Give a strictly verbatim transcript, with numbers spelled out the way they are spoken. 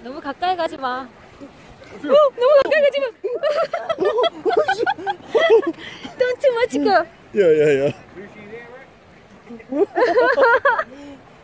너무 가까이 가지 마. 어, 너무 가까이 가지 마. Don't too much go. 야야야.